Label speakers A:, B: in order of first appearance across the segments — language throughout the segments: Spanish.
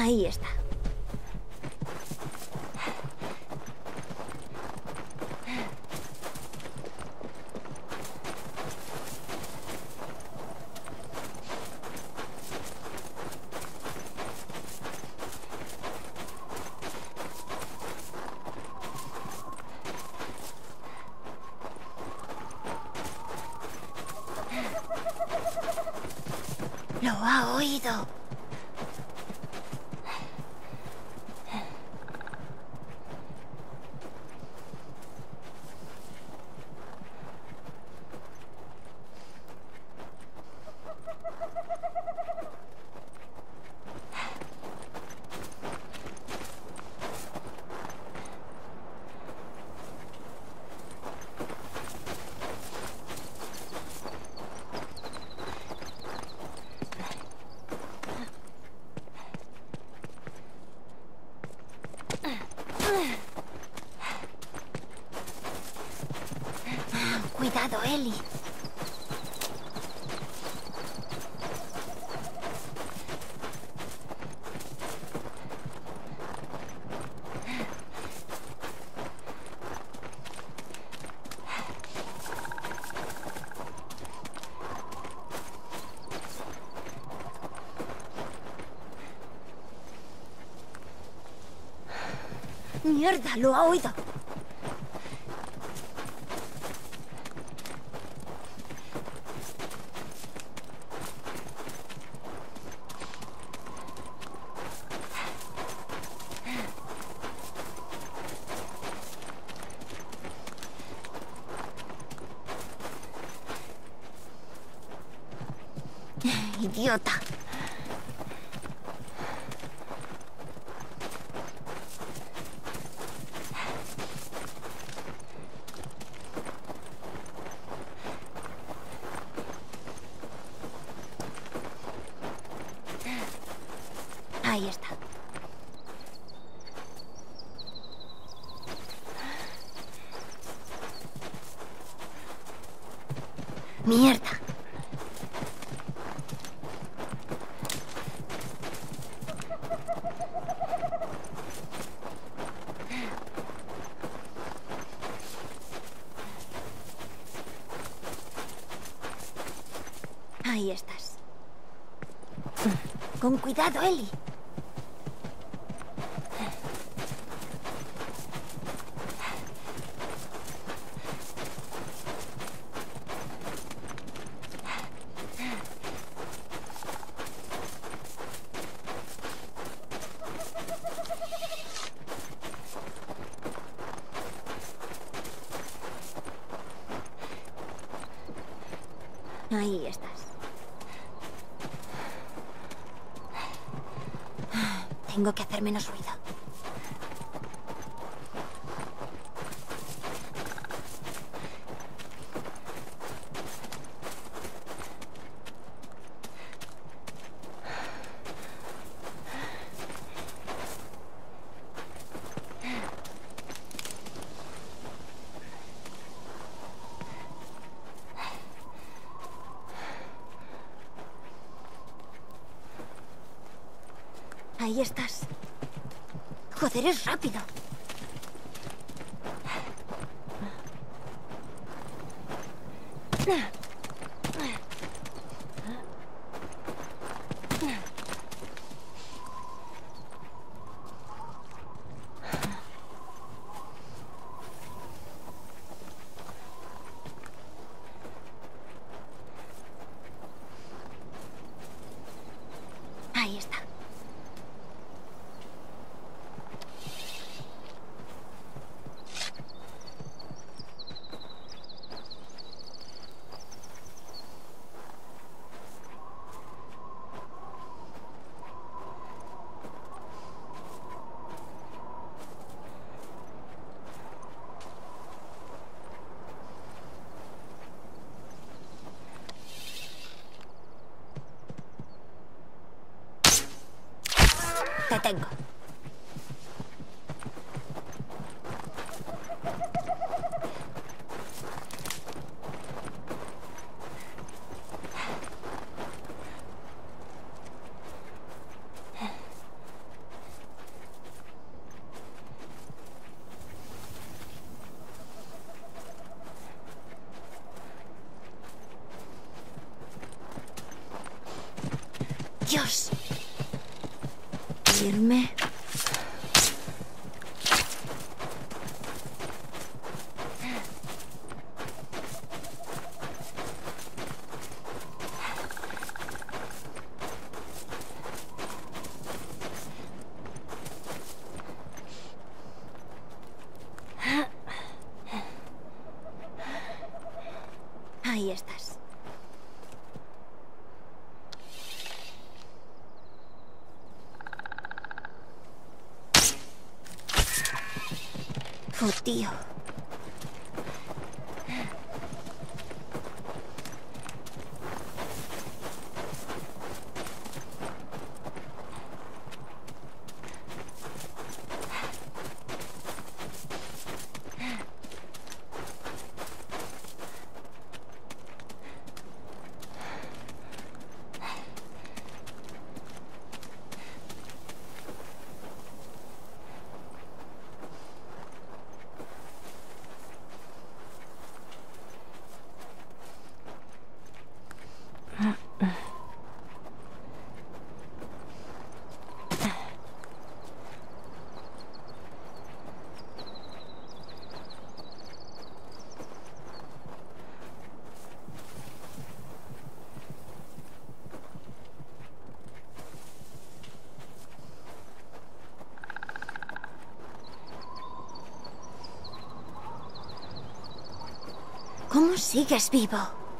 A: Ahí está. Lo ha oído. Cuidado, Ellie. ¡Mierda! ¡Lo ha oído! ¡Idiota! Ahí está. ¡Mierda! Ahí estás. Con cuidado, Ellie. Ahí estás. Tengo que hacer menos ruido. Ahí estás. Joder, es rápido. Ahí está. Te tengo. Dios. Irme. Ahí estás. Oh, tío. ¿Cómo sigues vivo?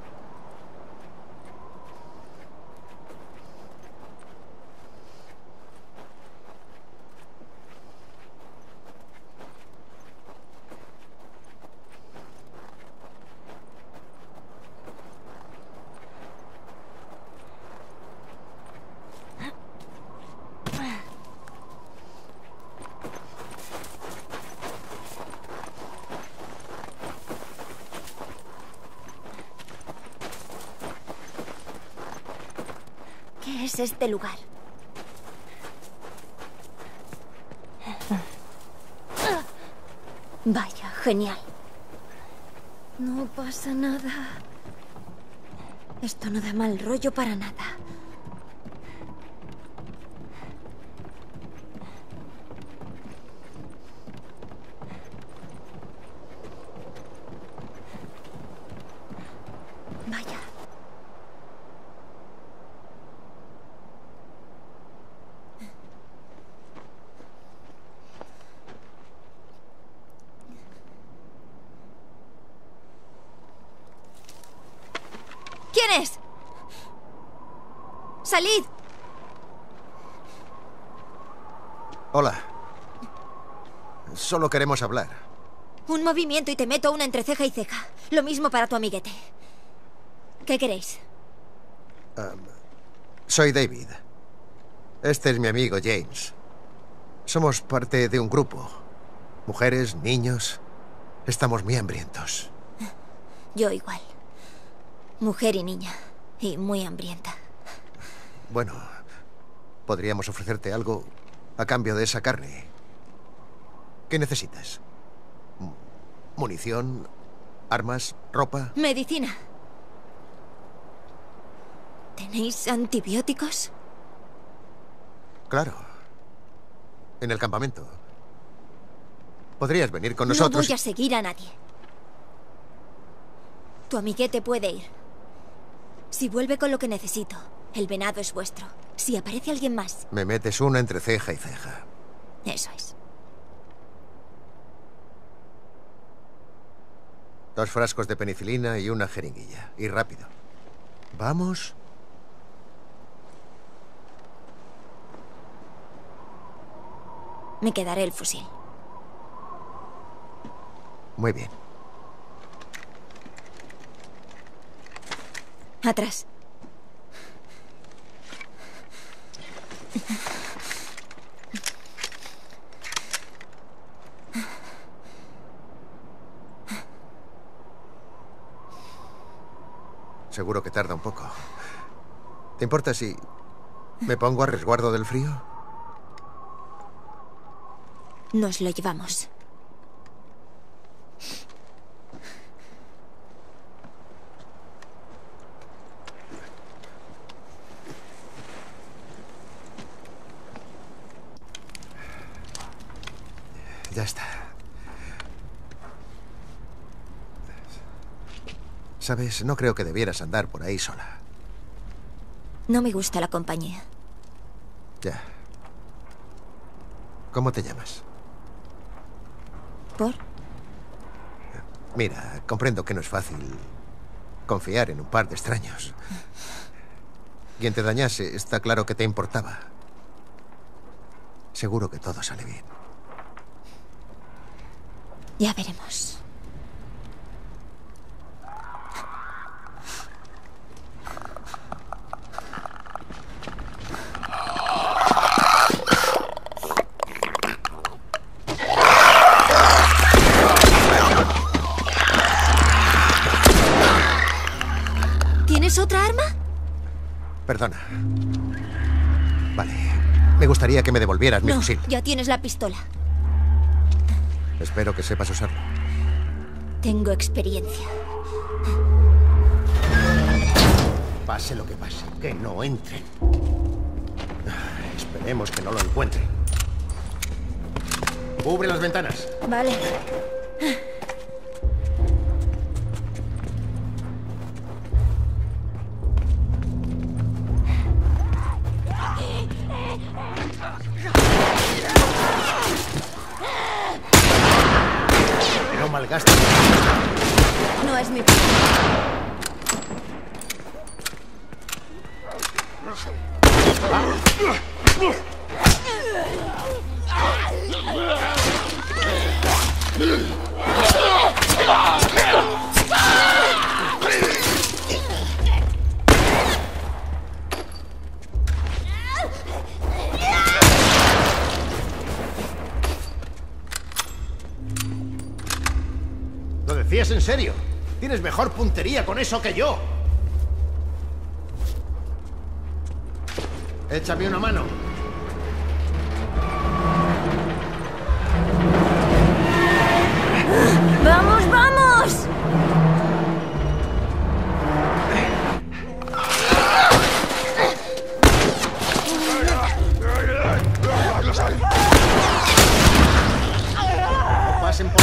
A: ¿Qué es este lugar? Vaya, genial. No pasa nada. Esto no da mal rollo para nada. Vaya. ¿Quién es? ¡Salid!
B: Hola. Solo queremos hablar.
A: Un movimiento y te meto una entre ceja y ceja. Lo mismo para tu amiguete. ¿Qué queréis?
B: Soy David. Este es mi amigo James. Somos parte de un grupo. Mujeres, niños. Estamos muy hambrientos.
A: Yo igual. Mujer y niña. Y muy hambrienta.
B: Bueno, podríamos ofrecerte algo a cambio de esa carne. ¿Qué necesitas? ¿Munición? ¿Armas? ¿Ropa?
A: Medicina. ¿Tenéis antibióticos?
B: Claro. En el campamento. Podrías venir con
A: No
B: nosotros.
A: voy a seguir a nadie. Tu amiguete puede ir. Si vuelve con lo que necesito, el venado es vuestro. Si aparece alguien más...
B: Me metes una entre ceja y ceja.
A: Eso es.
B: 2 frascos de penicilina y una jeringuilla. Y rápido. ¿Vamos?
A: Me quedaré el fusil.
B: Muy bien.
A: Atrás.
B: Seguro que tarda un poco. ¿Te importa si me pongo a resguardo del frío?
A: Nos lo llevamos.
B: Ya está. Sabes, no creo que debieras andar por ahí sola.
A: No me gusta la compañía.
B: Ya. ¿Cómo te llamas?
A: ¿Por?
B: Mira, comprendo que no es fácil confiar en un par de extraños. Quien te dañase, está claro que te importaba. Seguro que todo sale bien.
A: Ya veremos. ¿Tienes otra arma?
B: Perdona. Vale. Me gustaría que me devolvieras mi fusil.
A: Ya tienes la pistola.
B: Espero que sepas usarlo.
A: Tengo experiencia.
B: Pase lo que pase, que no entren. Esperemos que no lo encuentren. Cubre las ventanas.
A: Vale.
B: No malgastes.
A: No es mi problema.
B: ¿Lo decías en serio? Tienes mejor puntería con eso que yo. Échame una mano.
A: ¡Vamos, vamos!
B: No pasen por...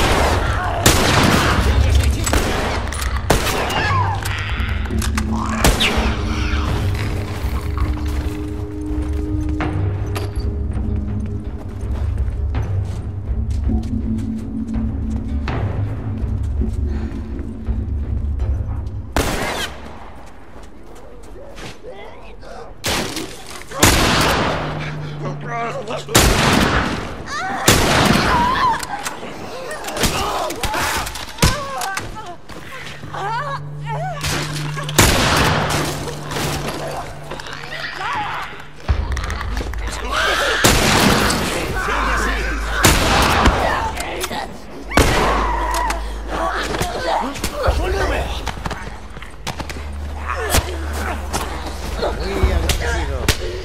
B: Muy agradecido.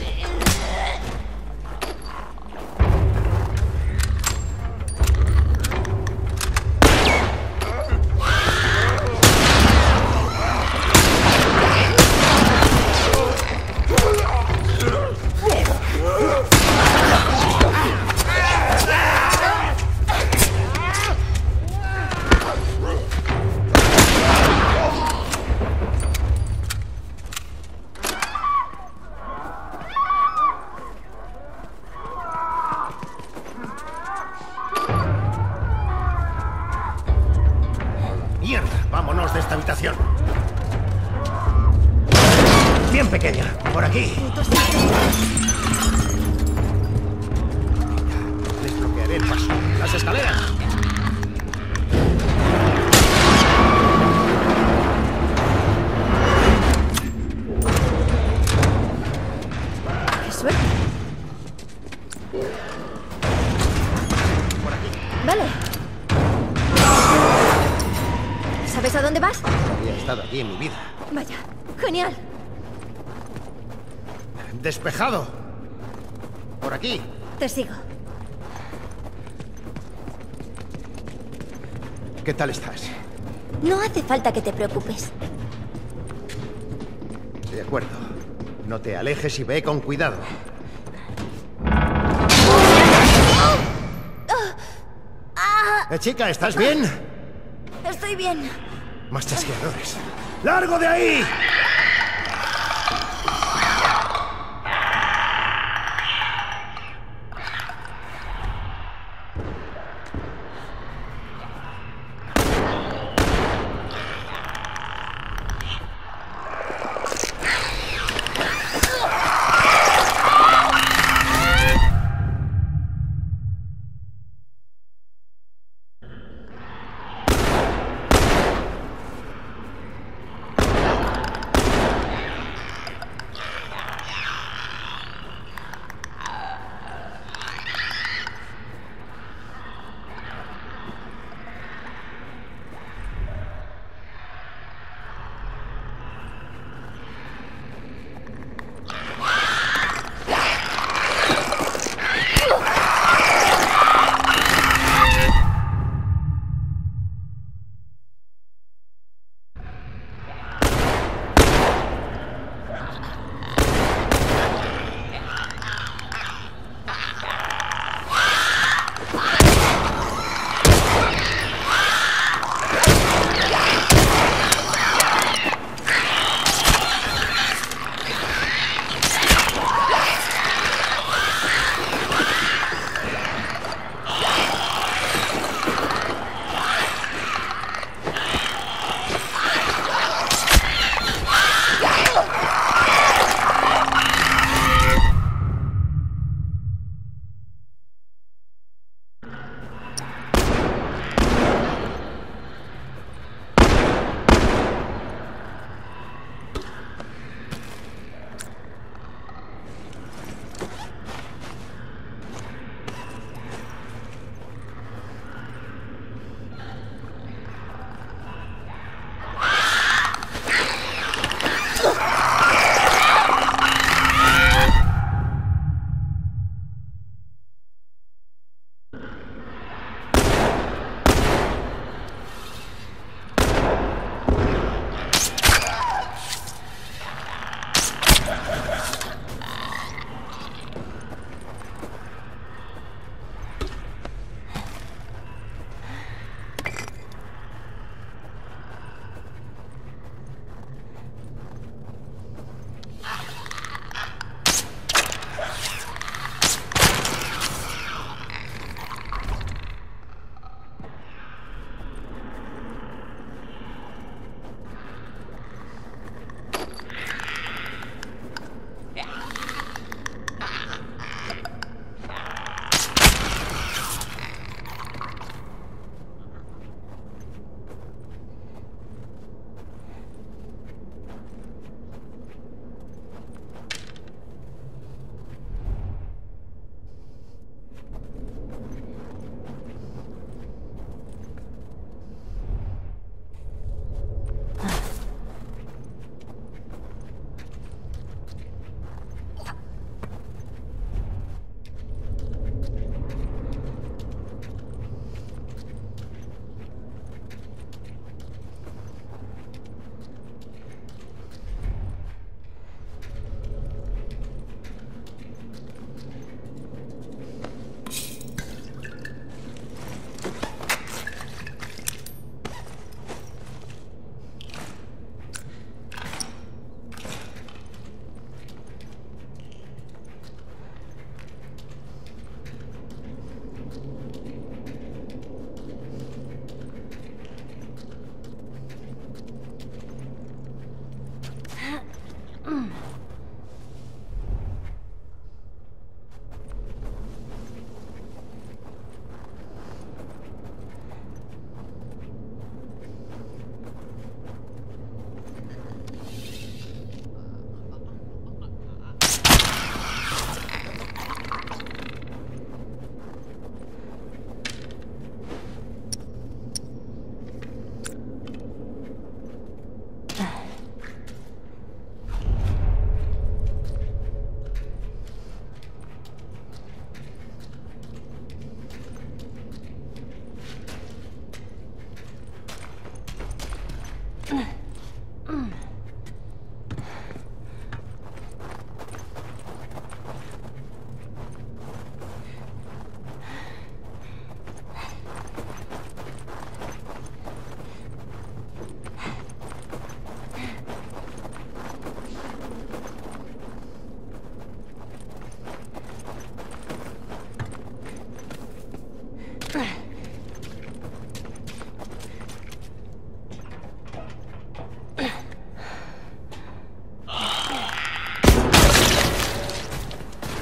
B: ¡Mierda! ¡Vámonos de esta habitación! Bien pequeña. Por aquí. Desbloquearé el paso. ¡Las escaleras!
A: ¡Qué suerte!
B: Por aquí.
A: Vale. ¿Sabes a dónde vas?
B: Había estado allí en mi vida.
A: Vaya. Genial.
B: ¡Despejado! Por aquí.
A: Te sigo.
B: ¿Qué tal estás?
A: No hace falta que te preocupes.
B: De acuerdo. No te alejes y ve con cuidado. Chica, ¿estás bien?
A: Estoy bien.
B: Más chasqueadores. ¡Largo de ahí!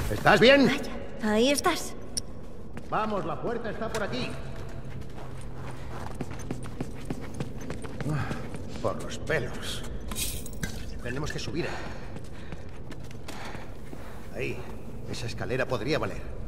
B: ¿Estás bien?
A: Vaya, ahí estás.
B: Vamos, la puerta está por aquí. Por los pelos. Tenemos que subir. Ahí. Esa escalera podría valer.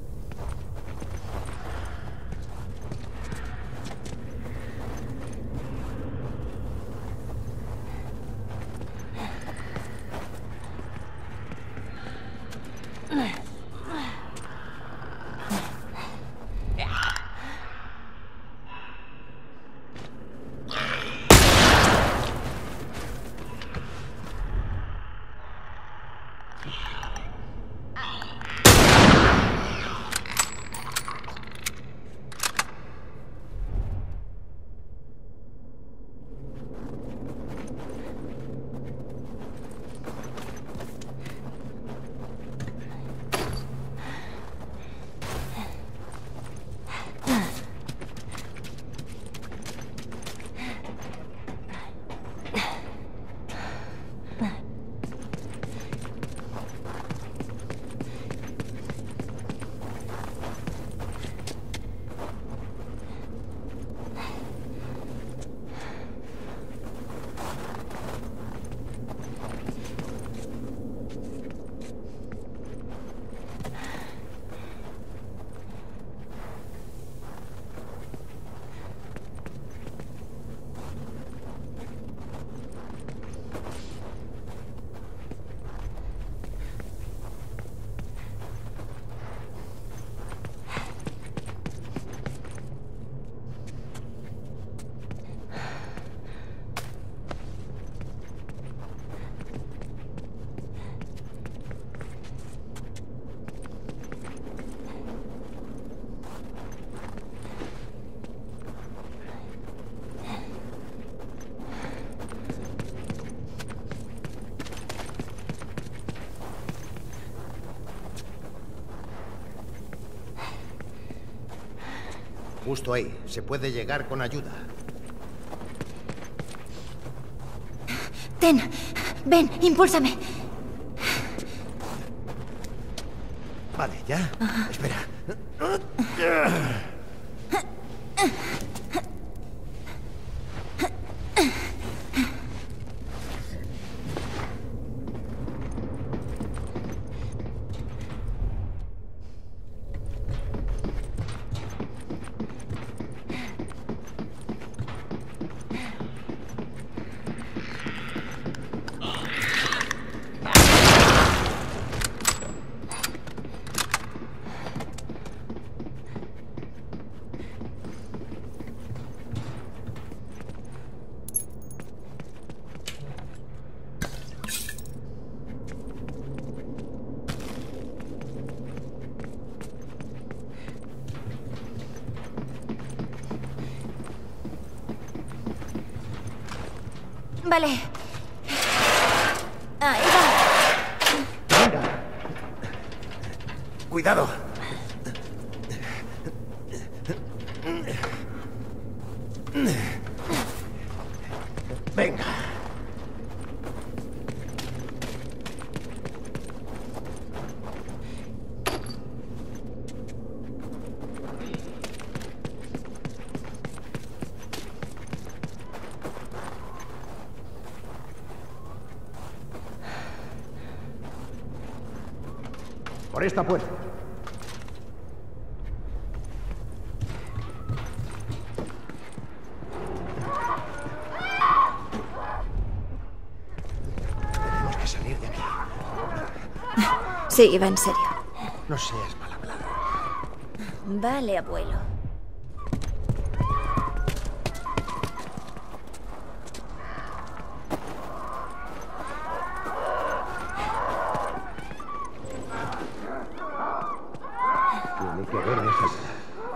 B: Justo ahí. Se puede llegar con ayuda.
A: Ten, ven, impúlsame.
B: Vale, ¿ya? Espera.
A: Vale. Ahí va.
B: Venga. Cuidado. Venga. Por esta puerta. Tenemos que salir de aquí.
A: Sí, va en serio.
B: No seas mal hablado.
A: Vale, abuelo.
B: Tiene que haber una salida.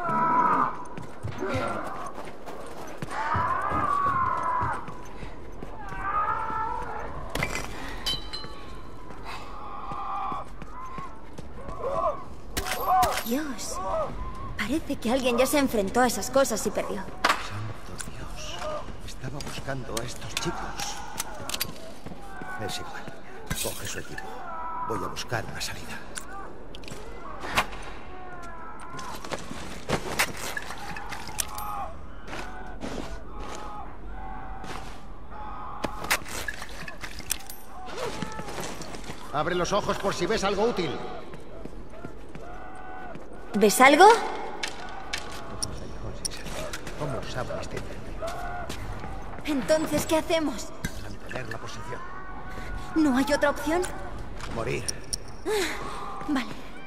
A: Dios. Parece que alguien ya se enfrentó a esas cosas y perdió.
B: Santo Dios. Estaba buscando a estos chicos. Es igual. Coge su equipo. Voy a buscar una salida. Abre los ojos por si ves algo útil.
A: ¿Ves algo?
B: ¿Cómo sabe este incendio?
A: Entonces, ¿qué hacemos?
B: Mantener la posición.
A: ¿No hay otra opción?
B: Morir.
A: Vale.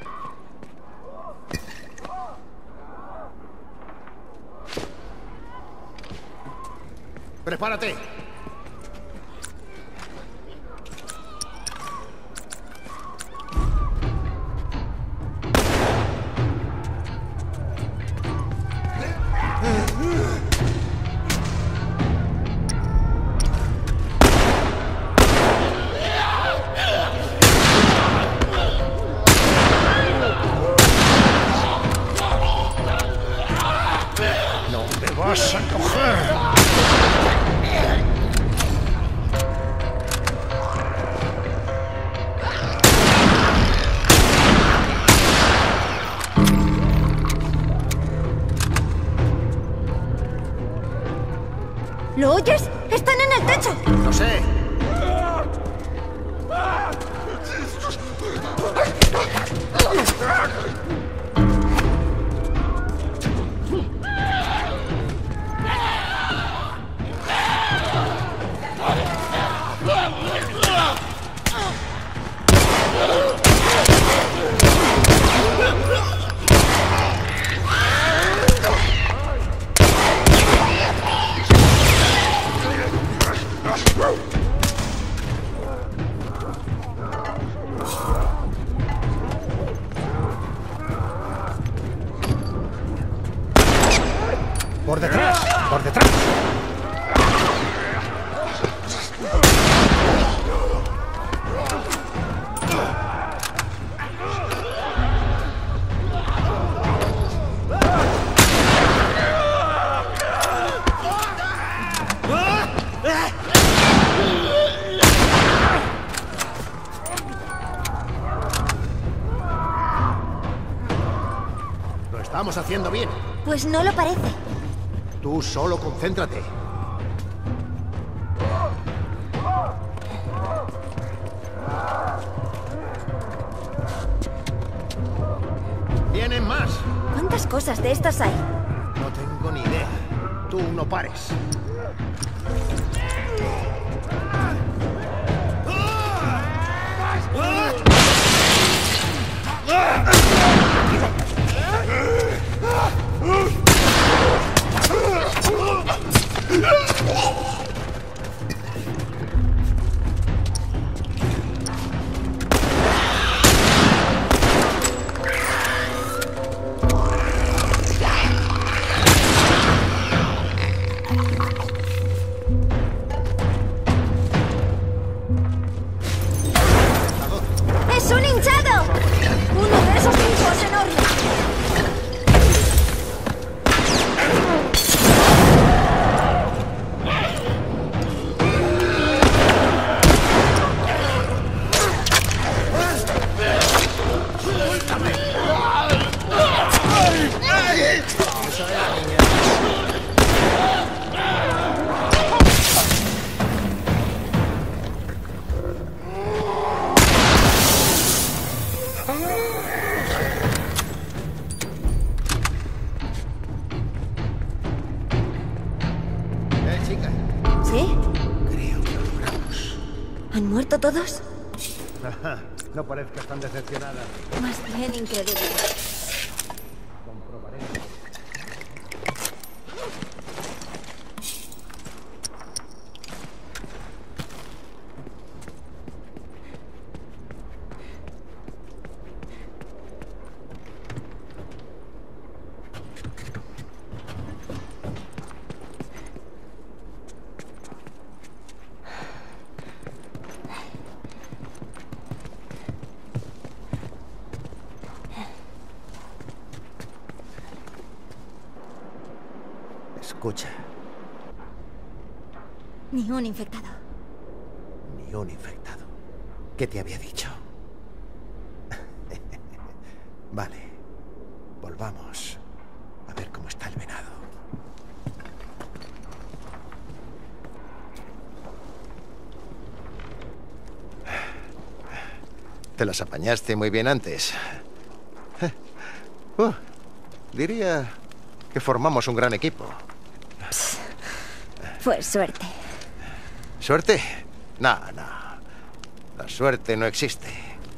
B: ¡Prepárate! ¡No me vas a coger!
A: ¿Lo oyes? ¡Están en el techo!
B: ¡Lo sé! ¡Por detrás! ¡Por detrás! Lo estamos haciendo bien.
A: Pues no lo parece.
B: Tú solo concéntrate. ¡Vienen más!
A: ¿Cuántas cosas de estas hay?
B: No tengo ni idea. Tú no pares.
A: ¡Es un hinchado! ¡Uno de esos hinchos enormes!
B: Chica.
A: ¿Sí?
B: Creo que lo logramos.
A: ¿Han muerto todos?
B: No parezcas tan decepcionada.
A: Más bien increíble.
B: Escucha,
A: Ni un infectado.
B: ni un infectado. ¿Qué te había dicho? Vale, volvamos a ver cómo está el venado. Te las apañaste muy bien antes. Diría que formamos un gran equipo.
A: Fue suerte.
B: ¿Suerte? No. La suerte no existe.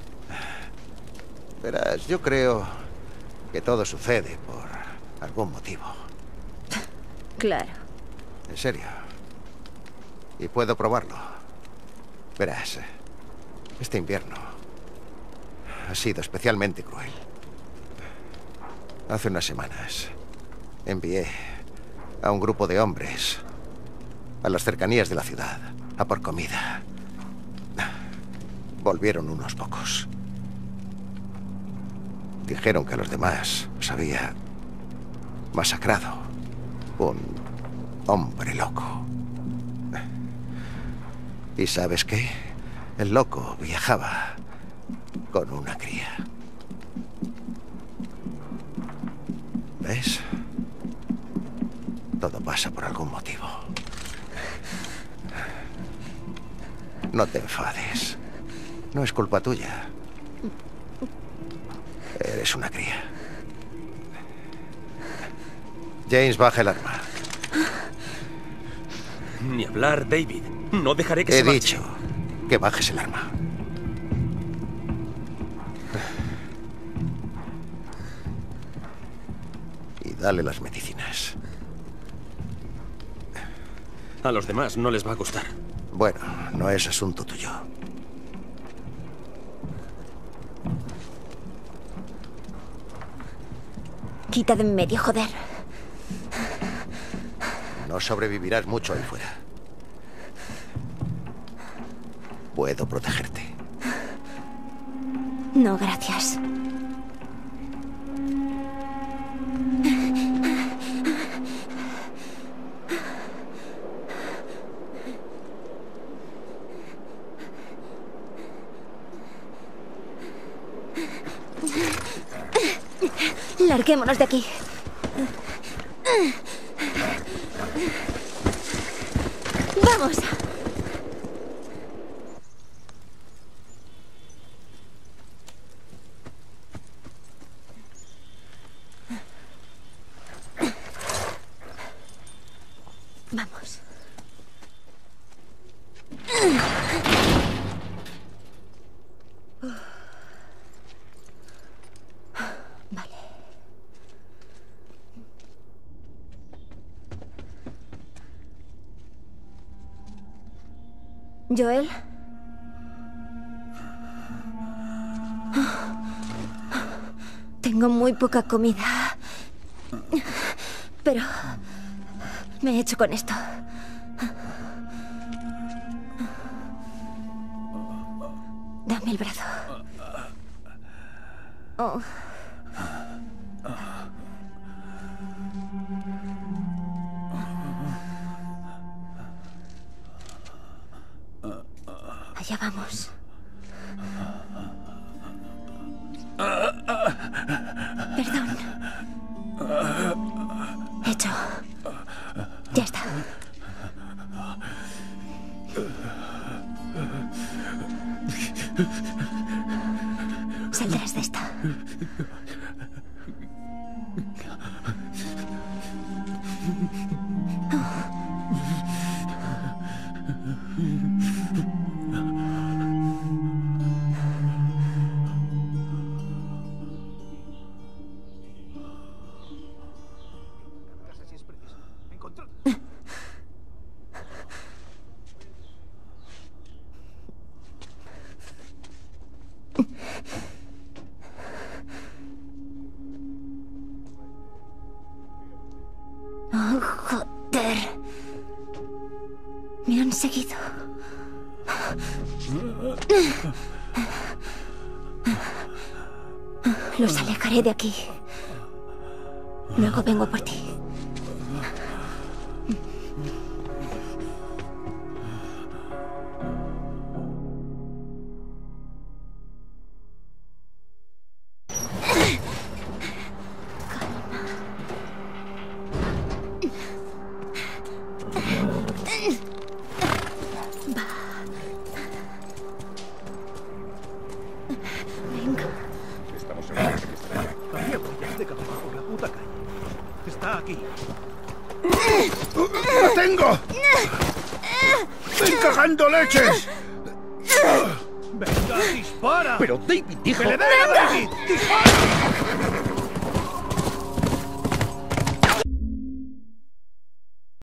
B: Verás, yo creo que todo sucede por algún motivo.
A: Claro.
B: En serio. Y puedo probarlo. Verás, este invierno ha sido especialmente cruel. Hace unas semanas envié a un grupo de hombres a las cercanías de la ciudad a por comida. Volvieron unos pocos. Dijeron que a los demás los había masacrado un hombre loco. ¿Y sabes qué? El loco viajaba con una cría. ¿Ves? Todo pasa por algún motivo. No te enfades. No es culpa tuya. Eres una cría. James, baja el arma.
C: Ni hablar, David. No dejaré que se
B: He
C: marche.
B: dicho que bajes el arma. Y dale las medicinas.
C: A los demás no les va a gustar.
B: Bueno, no es asunto tuyo.
A: Quita de en medio, joder.
B: No sobrevivirás mucho ahí fuera. Puedo protegerte.
A: No, gracias. Larguémonos de aquí. ¡Vamos! Vamos. Vale. ¿Joel? Tengo muy poca comida. Pero me he hecho con esto. Dame el brazo. Oh. Allá vamos. Perdón. Hecho. Ya está. Saldrás de esta. Oh, joder. Me han seguido. Los alejaré de aquí. Luego vengo por ti.
D: puta calle. Está aquí.
E: ¡La tengo! ¡Estoy cagando leches!
D: ¡Venga, dispara!
E: Pero David dijo...
D: ¡Que le den a David! ¡Dispara!